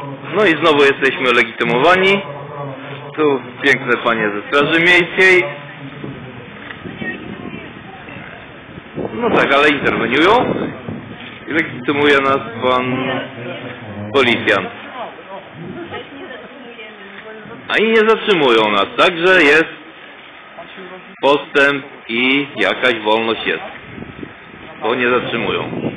No i znowu jesteśmy legitymowani. Tu piękne panie ze Straży Miejskiej. No tak, ale interweniują. I legitymuje nas pan policjant. A i nie zatrzymują nas, także jest postęp i jakaś wolność jest. Bo nie zatrzymują.